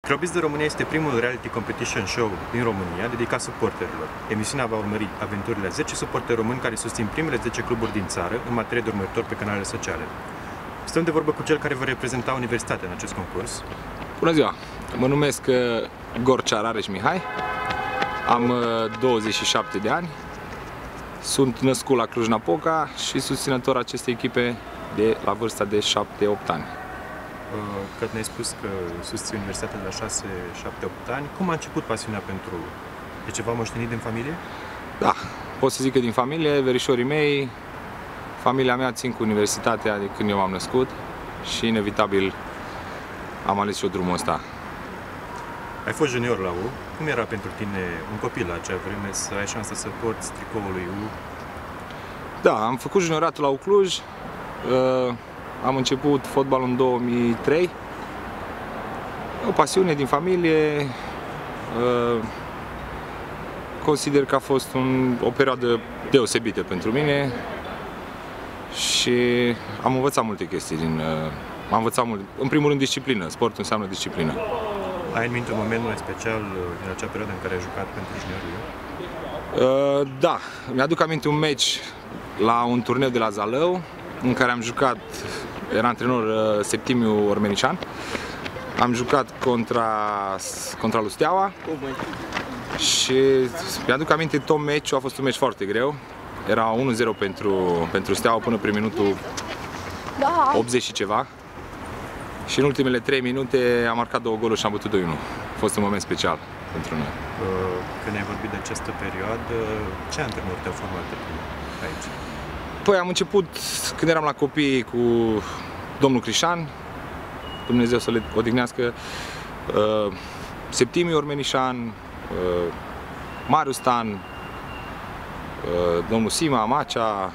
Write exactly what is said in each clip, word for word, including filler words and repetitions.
Clubist de România este primul reality competition show din România dedicat suporterilor. Emisiunea va urmări aventurile a zece suporteri români care susțin primele zece cluburi din țară în materie de urmăritori pe canalele sociale. Stăm de vorbă cu cel care va reprezenta universitatea în acest concurs. Bună ziua! Mă numesc Gorcea Rareș Mihai, am douăzeci și șapte de ani, sunt născut la Cluj-Napoca și susținător acestei echipe de la vârsta de șapte opt ani. Că ne-ai spus că susții universitatea de la șase șapte opt ani, cum a început pasiunea pentru... E ceva moștenit din familie? Da, pot să zic că din familie, verișorii mei, familia mea țin cu universitatea de când eu m-am născut și inevitabil am ales și eu drumul ăsta. Ai fost junior la U. Cum era pentru tine, un copil la acea vreme, să ai șansa să porți tricoul lui U? Da, am făcut junioratul la U Cluj, uh, am început fotbalul în două mii trei, o pasiune din familie, uh, consider că a fost un, o perioadă deosebită pentru mine și am învățat multe chestii din... Uh, am învățat mult, în primul rând disciplină, sportul înseamnă disciplină. Ai în minte un moment mai special din acea perioadă în care ai jucat pentru juniorii? Uh, da, mi-aduc aminte un meci la un turneu de la Zalău, în care am jucat, era antrenor uh, Septimiu Ormenician, am jucat contra, contra lui Steaua și mi-aduc aminte tot meciul, a fost un meci foarte greu, era unu zero pentru, pentru Steaua până prin minutul optzeci și ceva. Și în ultimele trei minute am marcat două goluri și am bătut doi unu. A fost un moment special pentru noi. Când ai vorbit de această perioadă, ce antrenori te-au format aici? Păi am început când eram la copii cu domnul Crișan, Dumnezeu să le odihnească, uh, Septimiu Ormenișan, uh, Mariu Stan, uh, domnul Sima, Macea,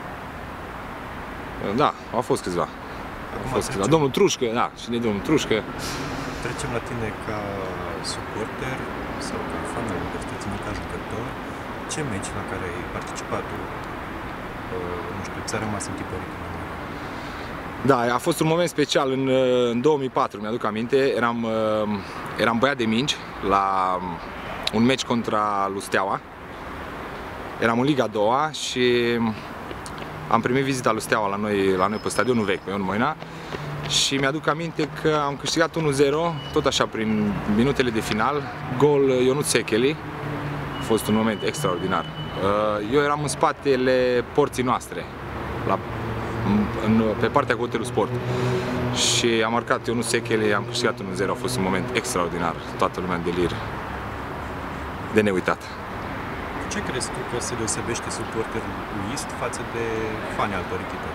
uh, da, au fost câțiva. Acum fost câțiva. Domnul Trușcă, da, și de domnul Trușcă. Trecem la tine ca suporter sau ca fan al universității, nu ca jucător. Ce meci la care ai participat tu, nu știu, ți-a rămas întipărit? Da, a fost un moment special în, în două mii patru, mi-aduc aminte, eram, eram băiat de mingi la un meci contra lui Steaua. Eram în Liga a doua și am primit vizita lui Steaua la noi, la noi pe stadionul vechi, pe Ion Moina, și mi-aduc aminte că am câștigat unu zero, tot așa prin minutele de final, gol Ionut Secheli. A fost un moment extraordinar. Eu eram în spatele porții noastre, la, în, pe partea cu hotelul Sport, și am marcat Ionut Secheli, am câștigat unu zero, a fost un moment extraordinar, toată lumea în delir, de neuitat. Ce crezi tu că se deosebește suporterul uist față de fanii altor echipe?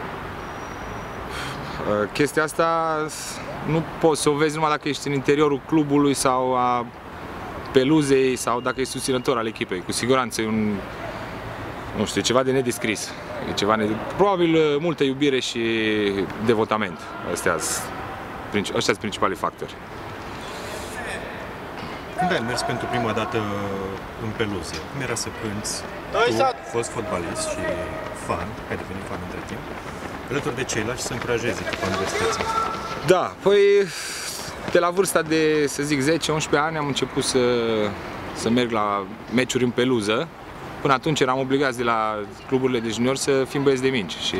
Chestia asta nu poți să o vezi numai dacă ești în interiorul clubului sau a peluzei sau dacă ești susținător al echipei. Cu siguranță e un, nu știu, ceva de nedescris. E ceva ne... Probabil multă iubire și devotament. Astea sunt principalii factori. Când ai mers pentru prima dată în peluze, cum era să cânti? Tu, fost fotbalist și fan, ai devenit fan între timp, alături de ceilalți și să încurajezi echipa universității? Da, păi de la vârsta de, să zic, zece unsprezece ani am început să, să merg la meciuri în peluză. Până atunci eram obligați de la cluburile de juniori să fim băieți de mingi și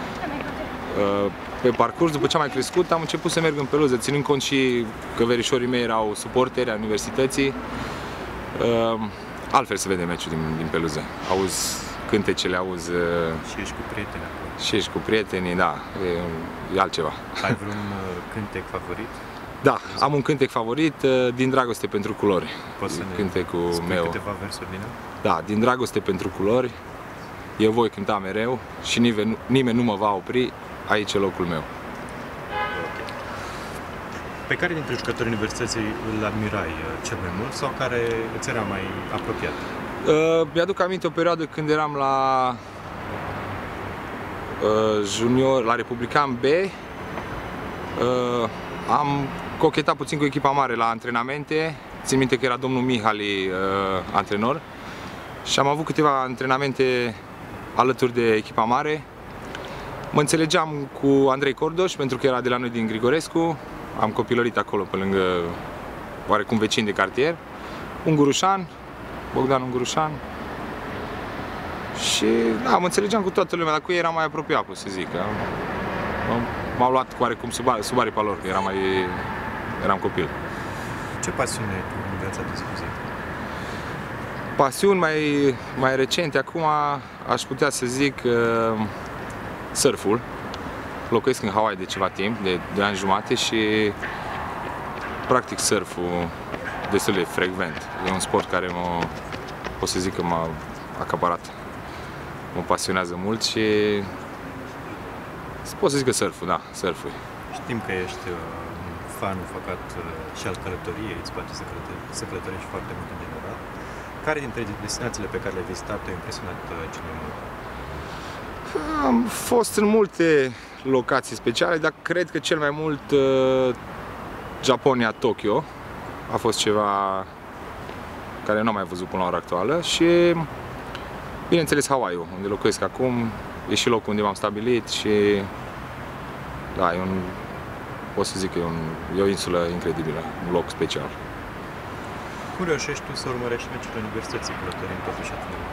pe parcurs, după ce am mai crescut, am început să merg în peluză, ținând cont și că verișorii mei erau suporteri ai universității. Altfel se vede meciul din, din peluză. Auzi cântecele, auzi... Și ești cu prieteni acolo. Și ești cu prietenii, da, e, e altceva. Ai vreun cântec favorit? Da, am un cântec favorit, Din dragoste pentru culori. Poți să ne cântecul spui meu. câteva versuri din el? Da, din dragoste pentru culori, eu voi cânta mereu și nimeni, nimeni nu mă va opri, aici e locul meu. Okay. Pe care dintre jucătorii universității îl admirai cel mai mult sau care îți era mai apropiat? Uh, mi-aduc aminte o perioadă când eram la uh, junior, la Republican B. Uh, am cochetat puțin cu echipa mare la antrenamente. Țin minte că era domnul Mihali uh, antrenor și am avut câteva antrenamente alături de echipa mare. Mă înțelegeam cu Andrei Cordoș pentru că era de la noi din Grigorescu. Am copilărit acolo pe lângă oarecum vecini de cartier, Ungurușan, Bogdan Ungurușan. Și da, mă înțelegeam cu toată lumea, dar cu ei eram mai apropiat, pot să zic. M-au luat oarecum sub, sub aripa lor, că eram, mai, eram copil. Ce pasiune în viața de zi cu zi? Pasiuni mai, mai recente, acum aș putea să zic uh, surful. Locuiesc în Hawaii de ceva timp, de doi ani jumate și practic surful destul de frecvent. E un sport care mă, pot să zic că m-a acaparat. Mă pasionează mult și pot să zic că surful, da, surful. Știm că ești uh, un fan facat uh, și al călătoriei, îți place să, călător să călătorești foarte mult în general. Care dintre destinațiile pe care le-ai vizitat te-au impresionat uh, cel mai mult? Am fost în multe locații speciale, dar cred că cel mai mult uh, Japonia, Tokyo a fost ceva care nu am mai văzut până la ora actuală și bineînțeles Hawaii-ul, unde locuiesc acum, e și locul unde m-am stabilit și da, e un, pot să zic că e, un, e o insulă incredibilă, un loc special. Cum reușești tu să urmărești meciurile universității călătorind totuși atât de mult?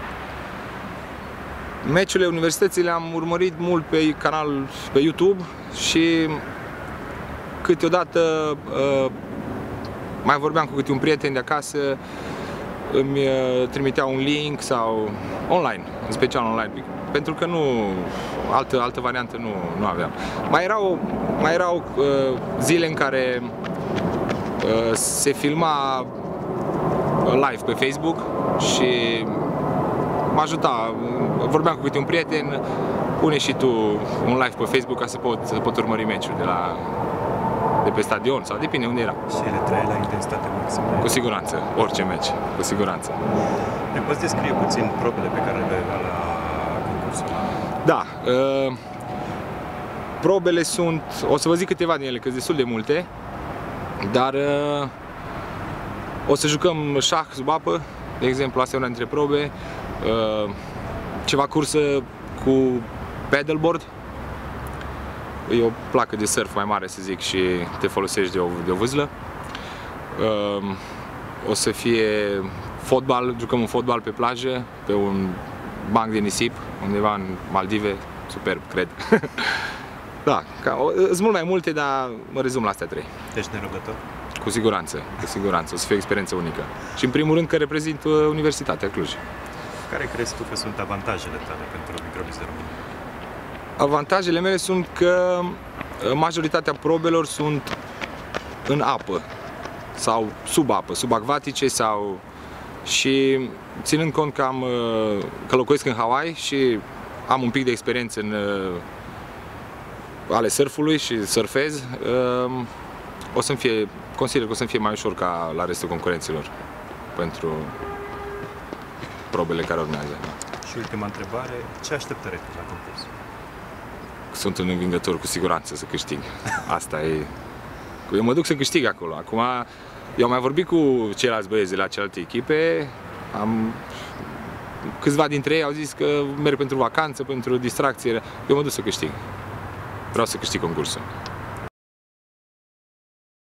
Meciurile universității le-am urmărit mult pe canal, pe YouTube și câteodată uh, mai vorbeam cu câte un prieten de acasă, îmi uh, trimitea un link sau online, în special online, pentru că nu, altă, altă variantă nu, nu aveam. Mai erau, mai erau uh, zile în care uh, se filma live pe Facebook și mă ajuta, vorbeam cu câte un prieten, pune și tu un live pe Facebook ca să pot, să pot urmări meciul de la de pe stadion sau depinde unde era. Și le trăiai la intensitate maximă? Cu siguranță, orice meci, cu siguranță. Ne poți descrie puțin probele pe care le vei avea la concursul? Da, uh, probele sunt, o să vă zic câteva din ele, că sunt destul de multe, dar uh, o să jucăm șah sub apă, de exemplu, asta e una dintre probe, uh, ceva cursă cu paddleboard. E o placă de surf mai mare, să zic, și te folosești de o, de o vâzlă. O să fie fotbal, jucăm un fotbal pe plajă, pe un banc de nisip, undeva în Maldive, superb, cred. Da, sunt mult mai multe, dar mă rezum la astea trei. Ești nerăbdător? Cu siguranță, cu siguranță, o să fie o experiență unică. Și în primul rând că reprezint Universitatea Cluj. Care crezi tu că sunt avantajele tale pentru microbis de România? Avantajele mele sunt că majoritatea probelor sunt în apă sau sub apă, subacvatice sau și ținând cont că, am, că locuiesc în Hawaii și am un pic de experiență în ale surfului și surfez, o să-mi fie, consider că o să-mi fie mai ușor ca la restul concurenților pentru probele care urmează. Și ultima întrebare, ce așteptări ai la concurs? Sunt un învingător, cu siguranță, să câștig. Asta e... Eu mă duc să câștig acolo. Acum, eu am mai vorbit cu ceilalți băieți de la celelalte echipe. Am... Câțiva dintre ei au zis că merg pentru vacanță, pentru distracție. Eu mă duc să câștig. Vreau să câștig concursul.